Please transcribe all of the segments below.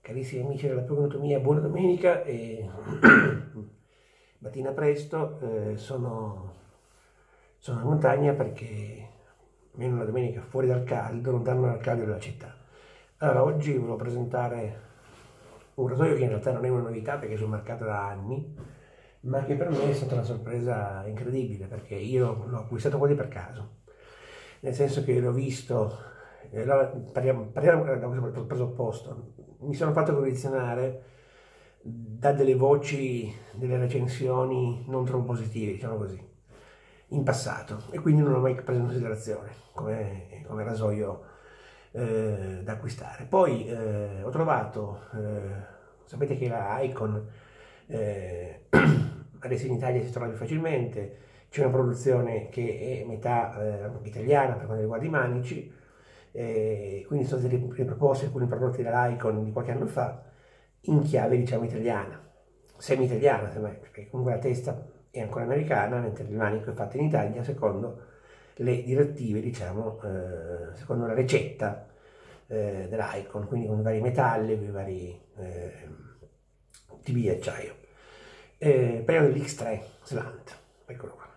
Carissimi amici della Prognotomia, buona domenica e mattina presto sono in montagna perché almeno la domenica fuori dal caldo, lontano dal caldo della città. Allora oggi volevo presentare un rasoio che in realtà non è una novità perché è sul mercato da anni, ma che per me è stata una sorpresa incredibile perché io l'ho acquistato quasi per caso, nel senso che l'ho visto. Allora, parliamo da questo presupposto. Mi sono fatto condizionare da delle voci, delle recensioni non troppo positive, diciamo così, in passato, e quindi non l'ho mai preso in considerazione come rasoio da acquistare. Poi ho trovato, sapete che la Icon adesso in Italia si trova più facilmente, c'è una produzione che è metà italiana per quanto riguarda i manici. Quindi sono delle proposte, alcuni prodotti della Icon di qualche anno fa, in chiave diciamo italiana, semi-italiana semmai, perché comunque la testa è ancora americana, mentre il manico è fatto in Italia secondo le direttive, diciamo, secondo la ricetta dell'Icon, quindi con i vari metalli, con i vari tipi di acciaio. Parliamo dell'X3 Slant, eccolo qua,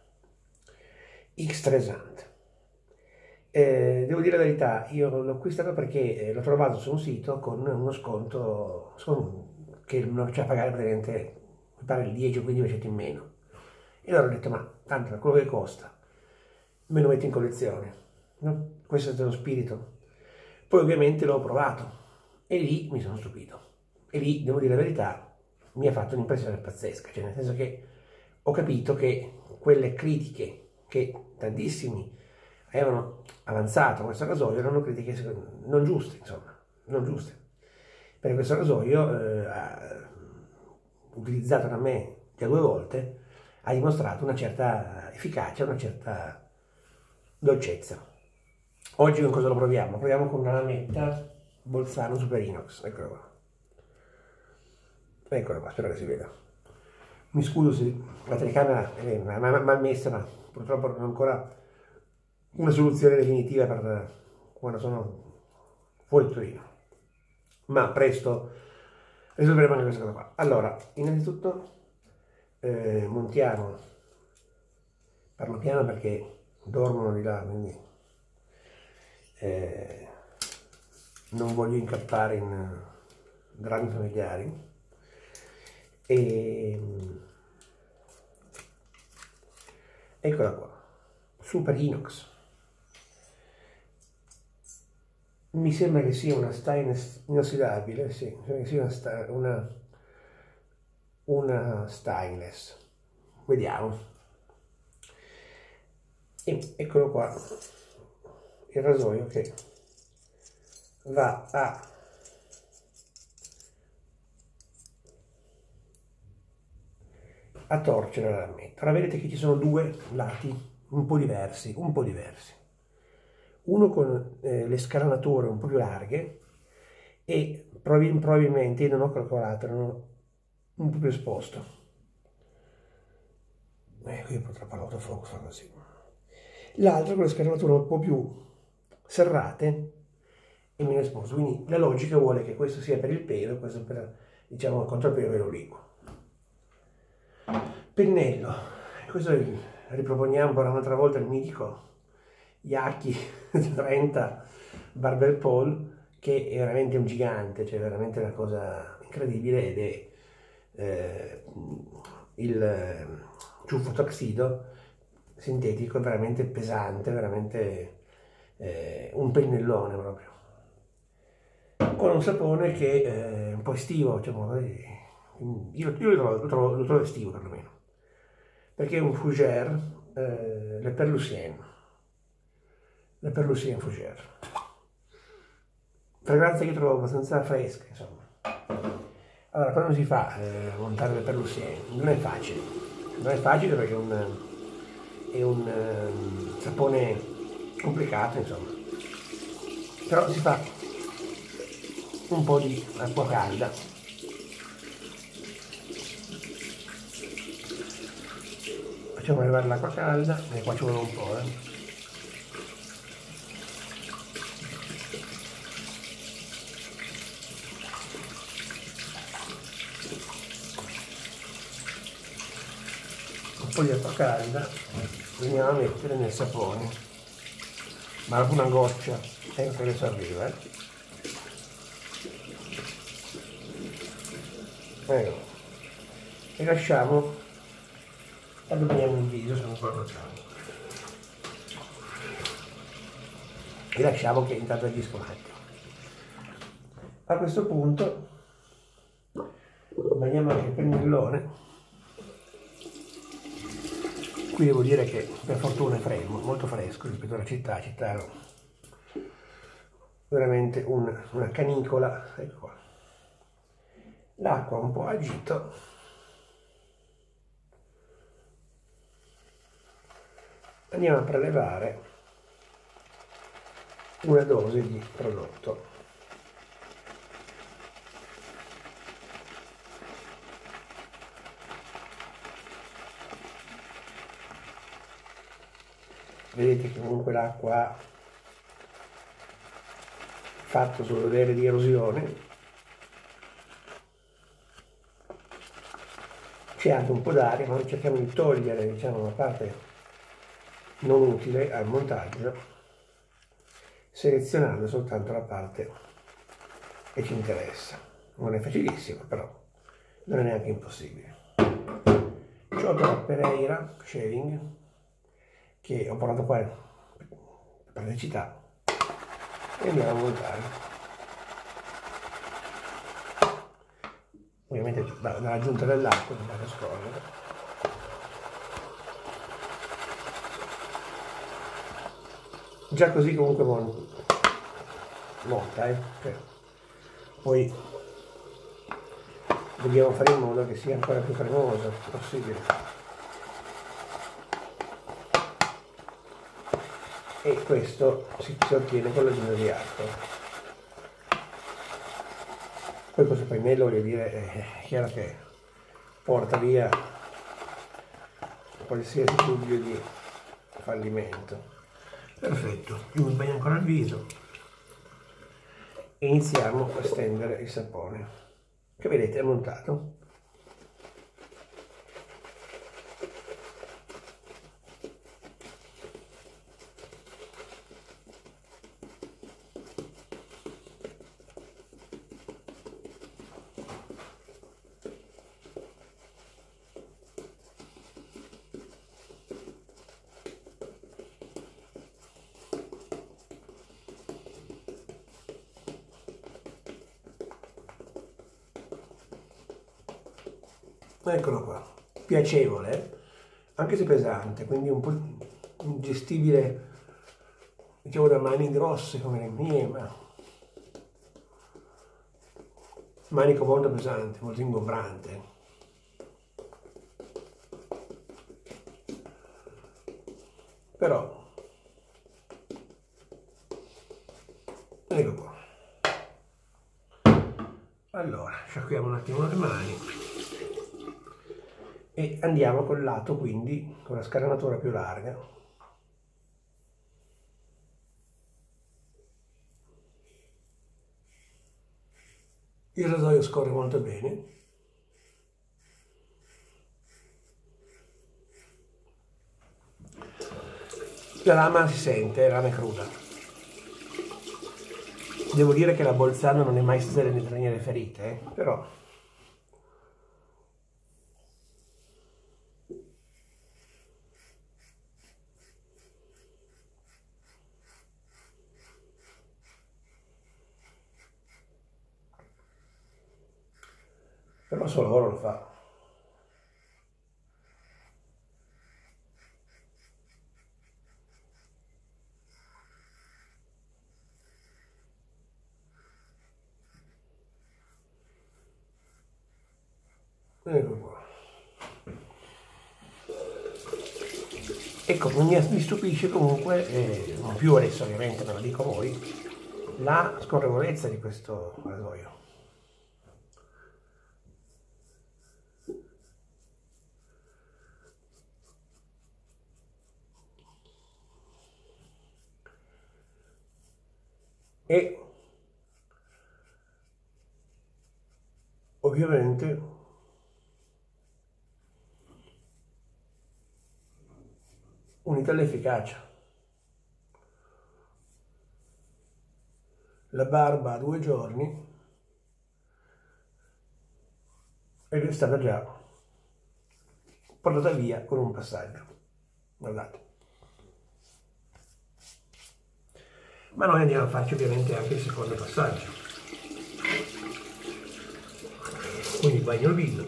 X3 Slant. Devo dire la verità, io l'ho acquistato perché l'ho trovato su un sito con uno sconto che non faceva pagare praticamente, mi pare il 10 o 15% in meno. E allora ho detto, ma tanto per quello che costa, me lo metto in collezione, no? Questo è stato lo spirito. Poi ovviamente l'ho provato e lì mi sono stupito. E lì, devo dire la verità, mi ha fatto un'impressione pazzesca, cioè nel senso che ho capito che quelle critiche che tantissimi avevano avanzato questo rasoio erano critiche non giuste, insomma, non giuste. Perché questo rasoio, utilizzato da me già 2 volte, ha dimostrato una certa efficacia, una certa dolcezza. Oggi con cosa lo proviamo? Proviamo con una lametta Bolzano Super Inox, eccola qua. Eccola qua, spero che si veda. Mi scuso se la telecamera è mal messa, ma purtroppo non ho ancora una soluzione definitiva per quando sono fuori Torino, ma presto risolveremo anche questa cosa qua. Allora, innanzitutto montiamo, parlo piano perché dormono di là, quindi non voglio incappare in drammi familiari. E eccola qua, Super Inox. Mi sembra che sia una stainless inossidabile, sì, mi sembra che sia una stainless. Vediamo. E eccolo qua, il rasoio che va a torcere la lametta. Ora vedete che ci sono 2 lati un po' diversi. Uno con le scanalature un po' più larghe e probabilmente, io non ho calcolato, erano un po' più esposto. Qui purtroppo l'autofocus fa così. L'altro con le scanalature un po' più serrate e meno esposto. Quindi la logica vuole che questo sia per il pelo, questo per, diciamo, il contropiede obliquo. Pennello, questo riproponiamo per un'altra volta il mitico Yaki 30 Barber Pole, che è veramente un gigante, cioè veramente una cosa incredibile, ed è il ciuffo tuxedo sintetico, veramente pesante, veramente un pennellone proprio, con un sapone che è un po' estivo, diciamo, io lo trovo estivo perlomeno, perché è un Fougère, Le Perlucien Fougère, fragranza che trovo abbastanza fresca, insomma. Allora, come si fa a montare Le Perlucien? Non è facile perché è un sapone complicato, insomma, però si fa un po' di acqua calda, facciamo arrivare l'acqua calda, e qua ci vuole un po', po' di acqua calda, andiamo a mettere nel sapone, ma dopo una goccia, ecco che adesso arriva, ecco. E lasciamo, alluminiamo il viso, se non lo facciamo, e lasciamo che intanto agisca un attimo. A questo punto bagniamo anche il pennellone. Qui devo dire che per fortuna è molto fresco rispetto alla città. Città era veramente una canicola. Ecco qua. L'acqua un po' agito. Andiamo a prelevare una dose di prodotto. Vedete che comunque l'acqua ha fatto solo delle di erosione, c'è anche un po' d'aria, ma noi cerchiamo di togliere, diciamo, la parte non utile al montaggio, selezionando soltanto la parte che ci interessa. Non è facilissimo, però non è neanche impossibile. Ciotola Pereira Shaving, che ho portato qua per praticità, e andiamo a montare. Ovviamente dalla giunta dell'acqua non la scorrere. Già così comunque monta, cioè, poi dobbiamo fare in modo che sia ancora più cremoso possibile. E questo si ottiene con l'aggiunta di acqua. Poi questo pennello, voglio dire, è chiaro che porta via qualsiasi dubbio di fallimento. Perfetto, io mi bagno ancora il viso e iniziamo a stendere il sapone, che vedete è montato. Eccolo qua, piacevole, anche se pesante, quindi un po' gestibile, diciamo, da mani grosse come le mie, ma manico molto pesante, molto ingombrante. Però, ecco qua. Allora, sciacquiamo un attimo le mani. E andiamo col lato, quindi con la scanalatura più larga. Il rasoio scorre molto bene. La lama si sente, la lama è cruda. Devo dire che la Bolzano non è mai stata tra le mie preferite, però solo loro lo fa. Ecco qua. Ecco, mi stupisce comunque, non più adesso ovviamente, me lo dico a voi, la scorrevolezza di questo rasoio. E ovviamente unita all'efficacia. La barba ha 2 giorni ed è stata già portata via con un passaggio. Guardate. Ma noi andiamo a farci ovviamente anche il secondo passaggio. Quindi bagno il viso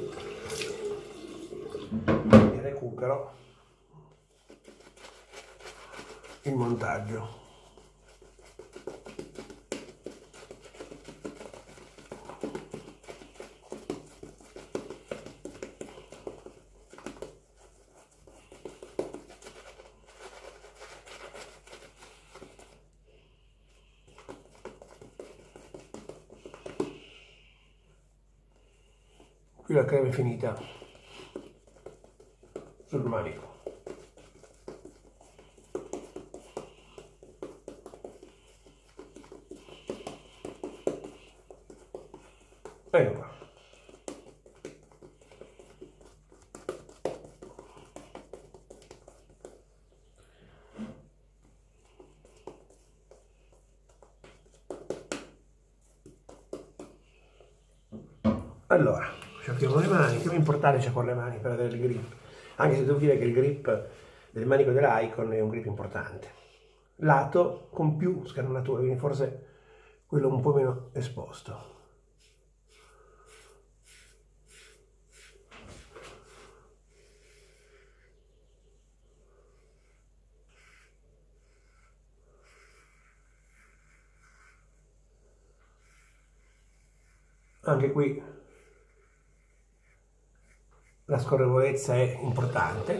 e recupero il montaggio. Qui la crema è finita sul manico. Ecco qua. Allora, sciacquiamo le mani, che è importante sciacquare le mani per avere il grip, anche se devo dire che il grip del manico dell'Icon è un grip importante. Lato con più scanalatura, quindi forse quello un po' meno esposto. Anche qui la scorrevolezza è importante,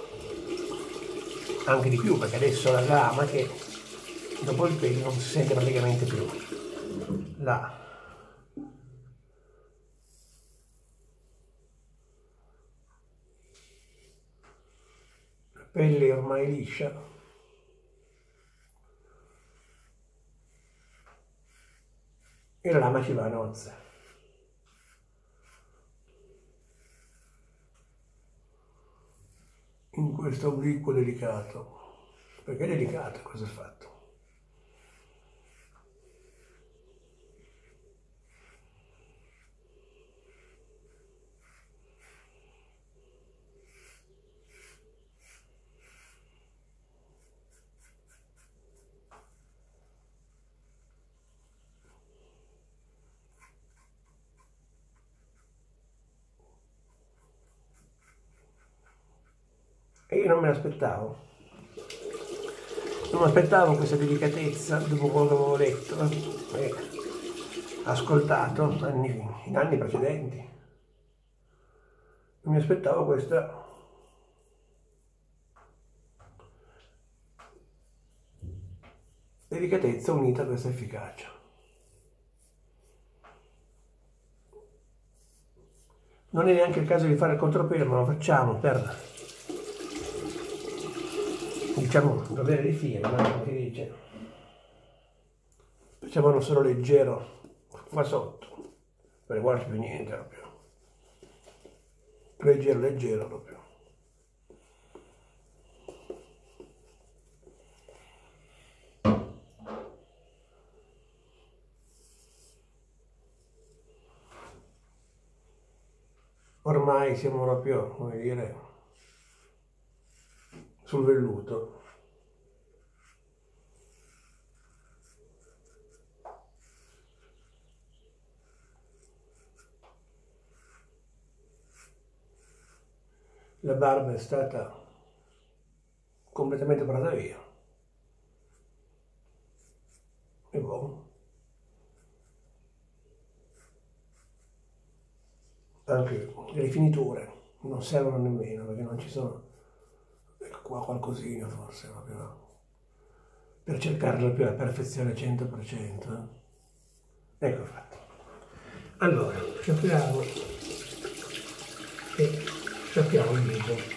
anche di più, perché adesso la lama che dopo il pelo non si sente praticamente più. La pelle è ormai liscia. E la lama ci va a nozze. In questo obliquo delicato. Perché è delicato cosa ha fatto? E io non me l'aspettavo. Non mi aspettavo questa delicatezza dopo quello che avevo letto e ascoltato in anni precedenti. Non mi aspettavo questa delicatezza unita a questa efficacia. Non è neanche il caso di fare il contropelo, ma lo facciamo per, diciamo, dovere di firma, come si dice. Facciamo uno solo leggero qua sotto, per guardarci più niente proprio. Leggero, leggero proprio. Ormai siamo proprio, come dire, sul velluto. La barba è stata completamente portata via. E boh. Anche le rifiniture non servono nemmeno perché non ci sono. Ecco qua qualcosina forse proprio per cercare più la perfezione 100%. Ecco fatto. Allora, sciacquiamo e sciacquiamo il viso.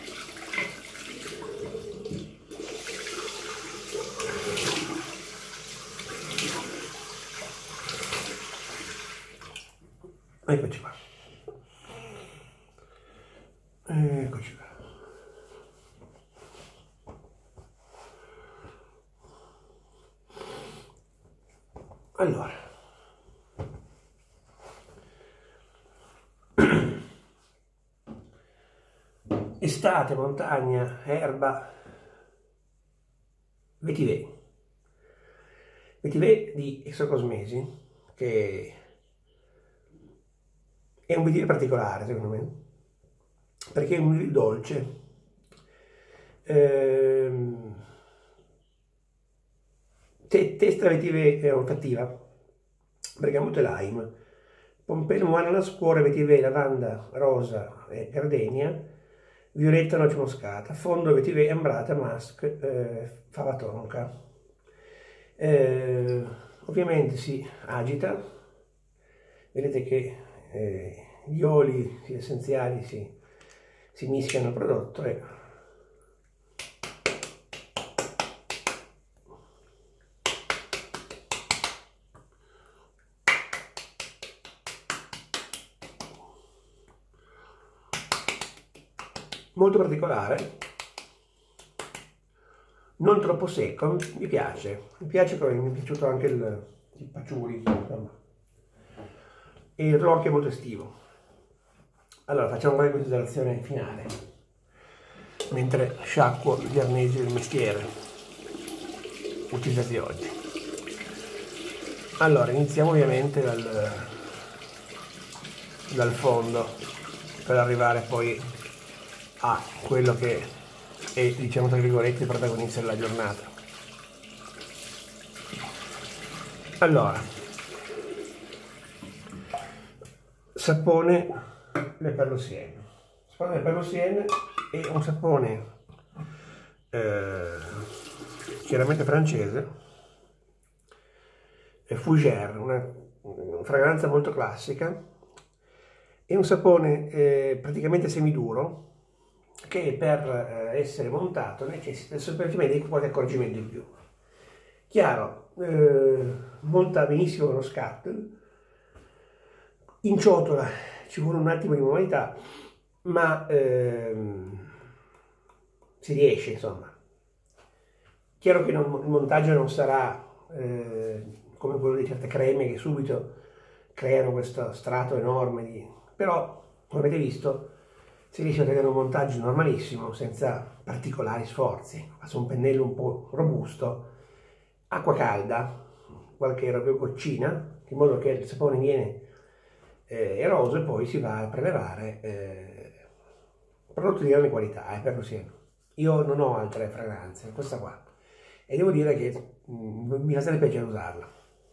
Eccoci qua. Eccoci qua. Allora, estate, montagna, erba, vetiver. Vetiver di Exocosmesi, che è un vetiver particolare secondo me, perché è un vetiver dolce, testa vetiver olfattiva, bergamotto e lime, pompelmo, ananas, cuore, vetiver, lavanda, rosa e gardenia, violetta, noce moscata, fondo, vetiver, ambrata, musk, fava tonka. Ovviamente si agita, vedete che gli oli essenziali si mischiano al prodotto e molto particolare, non troppo secco, mi piace come mi è piaciuto anche il patchouli, insomma, e lo trovo anche molto estivo. Allora facciamo qualche considerazione finale, mentre sciacquo gli arnesi del mestiere utilizzati oggi. Allora, iniziamo ovviamente dal fondo, per arrivare poi a quello che è, diciamo tra virgolette, il protagonista della giornata. Allora, sapone Le Perlusienne. Sapone Le Perlusienne è un sapone chiaramente francese, è Fougère, una fragranza molto classica. È un sapone praticamente semiduro, che per essere montato necessita semplicemente di qualche accorgimento in più. Chiaro, monta benissimo lo scatto, in ciotola ci vuole un attimo di manualità, ma si riesce, insomma. Chiaro che il montaggio non sarà come quello di certe creme che subito creano questo strato enorme, però, come avete visto, si riesce a ottenere un montaggio normalissimo, senza particolari sforzi. Faccio un pennello un po' robusto, acqua calda, qualche goccina, in modo che il sapone viene eroso, e poi si va a prelevare prodotti di grande qualità, per lo sia. Io non ho altre fragranze, questa qua, e devo dire che mi fa sempre piacere usarla.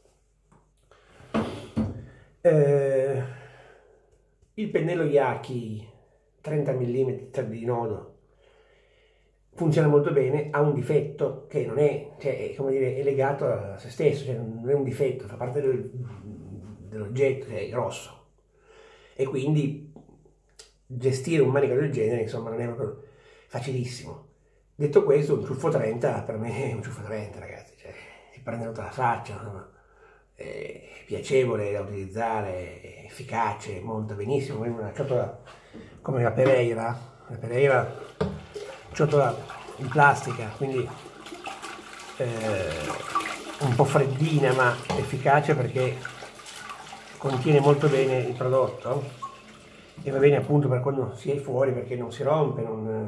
Il pennello Yaki 30 mm di nodo funziona molto bene, ha un difetto che non è, cioè, come dire, è legato a se stesso, cioè non è un difetto, fa parte dell'oggetto, che è grosso, e quindi gestire un manico del genere, insomma, non è proprio facilissimo. Detto questo, un ciuffo 30 per me è un ciuffo 30, ragazzi, cioè, si prende tutta la faccia, insomma, è piacevole da utilizzare, è efficace, monta benissimo, una ciotola come la Pereira ciotola in plastica, quindi un po' freddina ma efficace, perché contiene molto bene il prodotto e va bene appunto per quando si è fuori, perché non si rompe,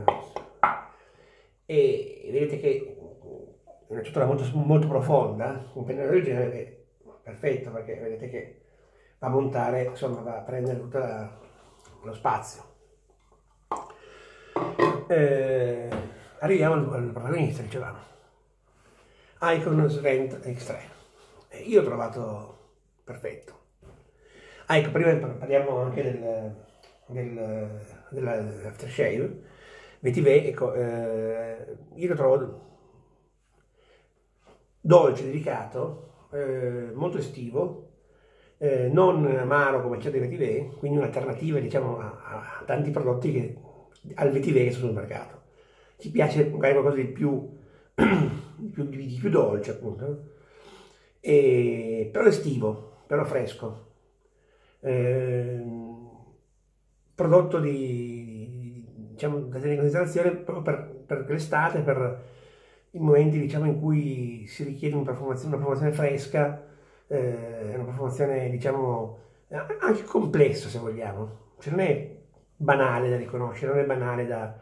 e vedete che è una ciotola molto profonda, un pennello del genere è perfetto, perché vedete che va a montare, insomma va a prendere tutto lo spazio. Arriviamo al protagonista, dicevamo, Icon Strength Extreme. Io l'ho trovato perfetto. Ecco, prima parliamo anche dell'aftershave vetiver. Ecco, io lo trovo dolce, delicato, molto estivo, non amaro come c'è dei vetiver, quindi un'alternativa, diciamo, a tanti prodotti al vetiver che sono sul mercato. Ci piace magari qualcosa di più dolce, appunto, però estivo, però fresco, prodotto diciamo, da tenere in considerazione proprio per l'estate, per i momenti, diciamo, in cui si richiede una profumazione fresca, è una profumazione, diciamo, anche complessa se vogliamo, cioè non è banale da riconoscere, non è banale da...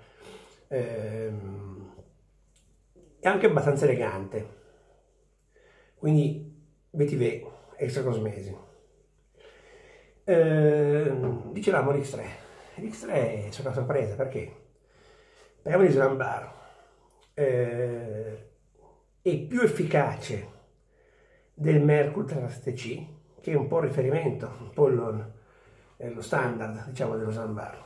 è anche abbastanza elegante, quindi vetiver, extra cosmesi. Dicevamo l'X3. L'X3 è una sorpresa, perché? Parliamo di Slambar. È più efficace del Mercury 3STC, che è un po' il riferimento, un po' lo standard, diciamo, dello Slambar.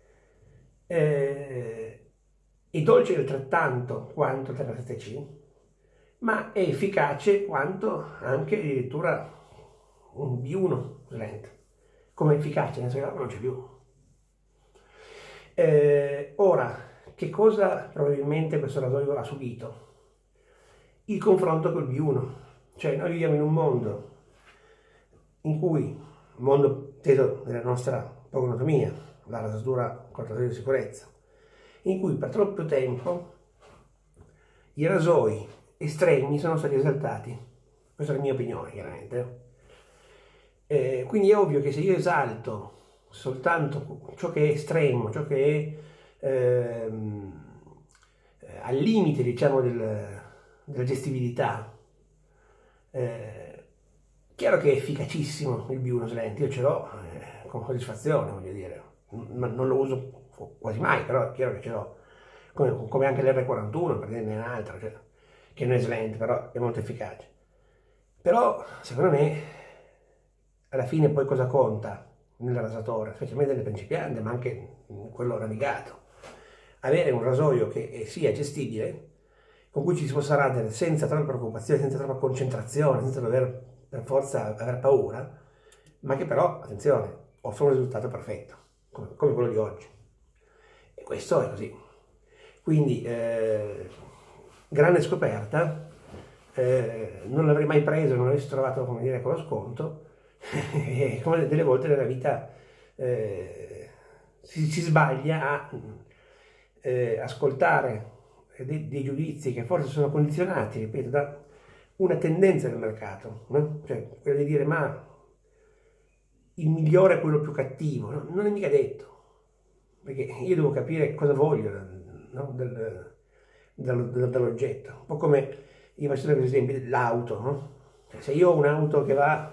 È dolce altrettanto quanto il 3STC, ma è efficace quanto anche addirittura un B1 lento. Come efficace, nel senso che non c'è più. Ora, che cosa probabilmente questo rasoio ha subito? Il confronto col B1. Cioè, noi viviamo in un mondo in cui, il mondo teso della nostra pogonotomia, la rasatura col rasoio di sicurezza, in cui per troppo tempo i rasoi estremi sono stati esaltati. Questa è la mia opinione, chiaramente. Quindi è ovvio che se io esalto soltanto ciò che è estremo, ciò che è al limite, diciamo, della gestibilità, chiaro che è efficacissimo il B1 Slent, io ce l'ho con soddisfazione, voglio dire, non lo uso quasi mai, però è chiaro che ce l'ho, come anche l'R41, per dirne un'altra, cioè, che non è Slent, però è molto efficace. Però, secondo me, alla fine poi cosa conta nel rasatore, specialmente nelle principianti, ma anche in quello navigato? Avere un rasoio che sia gestibile, con cui ci si possa radere senza troppa preoccupazione, senza troppa concentrazione, senza dover per forza aver paura, ma che però, attenzione, offre un risultato perfetto, come quello di oggi. E questo è così. Quindi, grande scoperta, non l'avrei mai preso, non l'avessi trovato, come dire, con lo sconto, e come delle volte nella vita si sbaglia a ascoltare dei giudizi che forse sono condizionati, ripeto, da una tendenza del mercato, no? Cioè quella di dire ma il migliore è quello più cattivo, no? Non è mica detto, perché io devo capire cosa voglio, no? dall'oggetto, un po' come io faccio per esempio dell'auto, no? Cioè, se io ho un'auto che va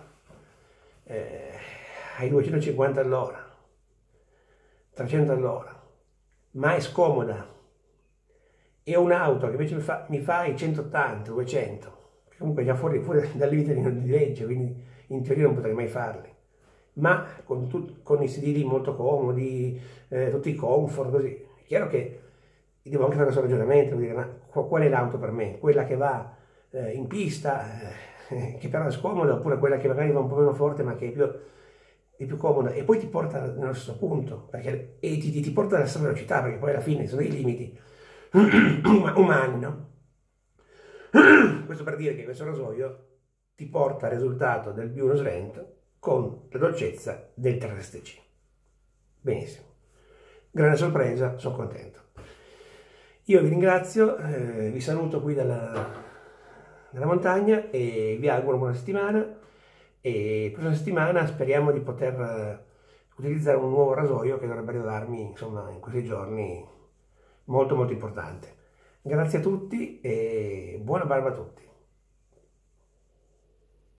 ai 250 all'ora, 300 all'ora, ma è scomoda, e ho un'auto che invece mi fa i 180, 200, che comunque già fuori dal limite di legge, quindi in teoria non potrei mai farli, ma con i sedili molto comodi, tutti i comfort, così, è chiaro che devo anche fare questo ragionamento, dire, ma qual è l'auto per me? Quella che va in pista, che però è scomoda, oppure quella che magari va un po' meno forte ma che è più comoda, e poi ti porta nello stesso punto, perché, e ti porta alla stessa velocità, perché poi alla fine sono dei limiti umani, no? Questo per dire che questo rasoio ti porta al risultato del B1 Slent con la dolcezza del 3STC. Benissimo, grande sorpresa, sono contento. Io vi ringrazio, vi saluto qui dalla montagna e vi auguro buona settimana, e la prossima settimana speriamo di poter utilizzare un nuovo rasoio che dovrebbe arrivarmi, insomma, in questi giorni, molto molto importante. Grazie a tutti e buona barba a tutti.